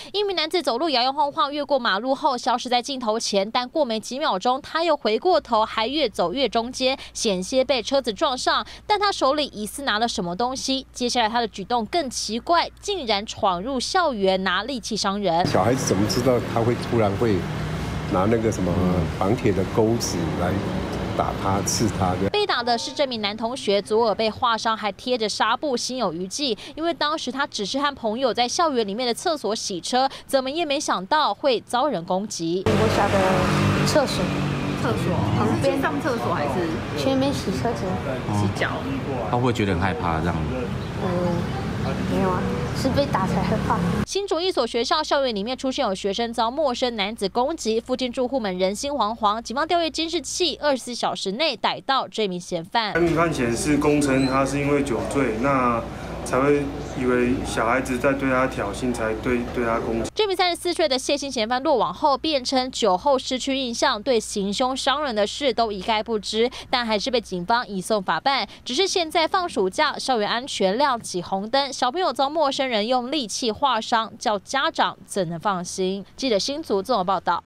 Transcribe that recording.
一名男子走路摇摇晃晃越过马路后消失在镜头前，但过没几秒钟，他又回过头，还越走越中间，险些被车子撞上。但他手里疑似拿了什么东西。接下来他的举动更奇怪，竟然闯入校园拿利器伤人。 小孩子怎么知道他会突然会拿那个什么绑铁的钩子来打他、刺他的？ 被打的是这名男同学，左耳被划伤，还贴着纱布，心有余悸。因为当时他只是和朋友在校园里面的厕所洗车，怎么也没想到会遭人攻击。 我小的厕所旁边上厕所还是去那边洗车子、 洗脚？ 他会不会觉得很害怕这样？ 没有啊，是被打才害怕。 新竹一所学校校园里面出现有学生遭陌生男子攻击，附近住户们人心惶惶。警方调阅监视器，24小时内逮到这名嫌犯。 民判显示，供称他是因为酒醉，那才会以为小孩子在对他挑衅，才对他攻击。 这名34岁的谢姓嫌犯落网后，辩称酒后失去印象，对行凶伤人的事都一概不知，但还是被警方移送法办。只是现在放暑假，校园安全亮起红灯，小朋友遭陌生人用利器划伤，叫家长怎能放心？记者新竹综合报道。